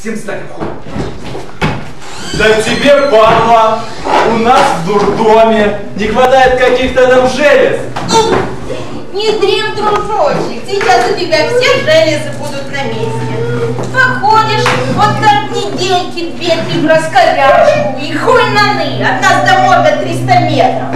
Всем стать обход. Да тебе, падла, у нас в дурдоме не хватает каких-то там желез. Не дрем, дружочек, сейчас у тебя все железы будут на месте. Походишь, вот так недельки, 2-3 в раскоряшку, и хуй наны, от нас до морга 300 метров.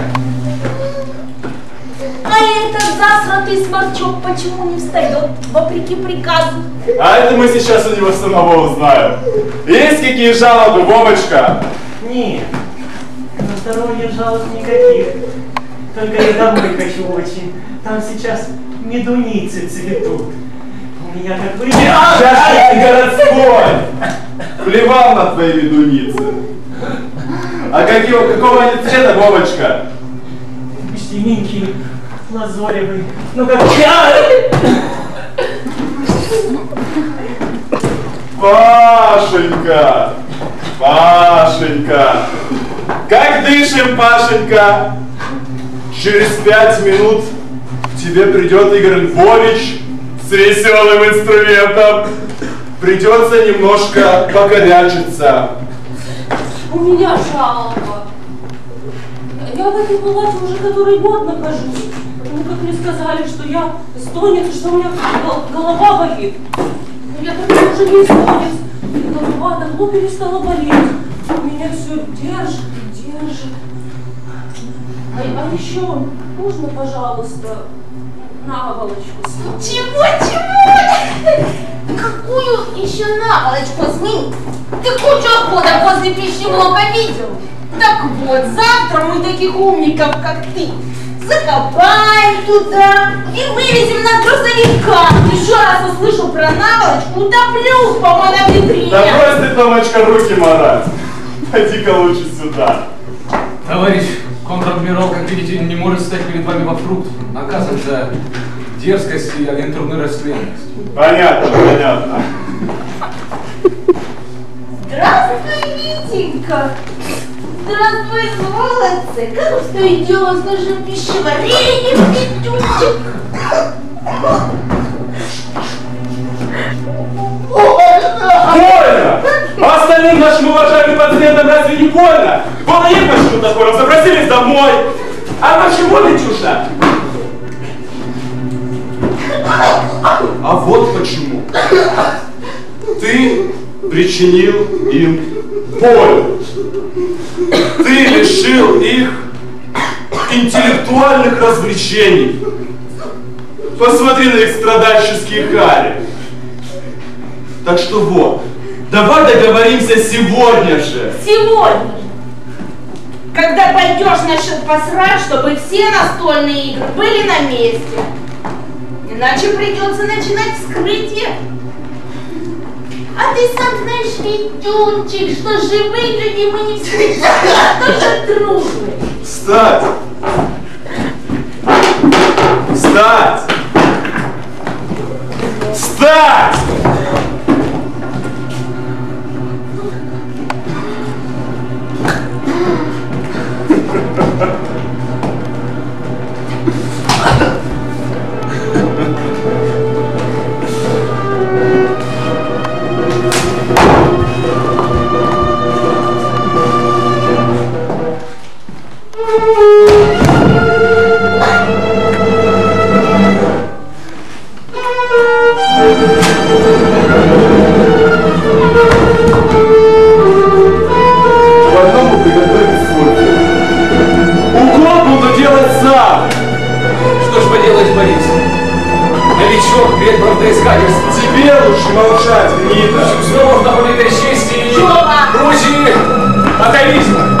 А этот засратый сморчок почему не встает, вопреки приказу? А это мы сейчас у него самого узнаем. Есть какие жалобы, Вовочка? Нет, на здоровье жалоб никаких. Только я домой хочу очень. Там сейчас медуницы цветут. У меня как бы... Сейчас ты городской! Плевал на твои медуницы. А какого они цвета, Вовочка? Синенький, лазоревый. Ну как... Пашенька! Пашенька! Как дышим, Пашенька? Через 5 минут к тебе придет Игорь Львович с веселым инструментом. Придется немножко покорячиться. У меня жалоба. Я в этой палате уже который год нахожусь. Ну, как мне сказали, что я эстонец, что у меня голова болит. Но я тогда уже не эстонец. И голова давно перестала болеть. У меня все держит и держит. А еще можно, пожалуйста, наволочку сменить? Чего? Какую еще наволочку сменить? Ты кучу охота после пищи много видел. Так вот, завтра мы таких умников, как ты, закопаем туда и вывезем на грузовиках. Еще раз услышу про наволочку, утоплю по монобедре. Да брось ты, Томочка, руки марать. Пойди-ка лучше сюда. Товарищ контр-адмирал, как видите, не может стать перед вами во фрукт. Наказан за дерзкость и агентурную растленность. Понятно, понятно. Здравствуй, Витенька. Здравствуй, золотце. Как обстоит дело с нашим пищеварением, Петюнчик? Больно! А остальным нашим уважаемым пациентам разве не больно? Вон они по шутофорам запросились домой. А почему, Петюша? А вот почему. Ты причинил им боль. Ты лишил их интеллектуальных развлечений. Посмотри на их страдальческие хари. Так что вот, давай договоримся сегодня же. Сегодня. Когда пойдешь насчет посрать, чтобы все настольные игры были на месте. Иначе придется начинать вскрытие. А ты сам знаешь, Витюнчик, что живые люди мы не всегда, а тоже трудные. Встать! Встать! Встать! Тебе лучше молчать, гнида. Снова на политой чести и Грузии атовизма.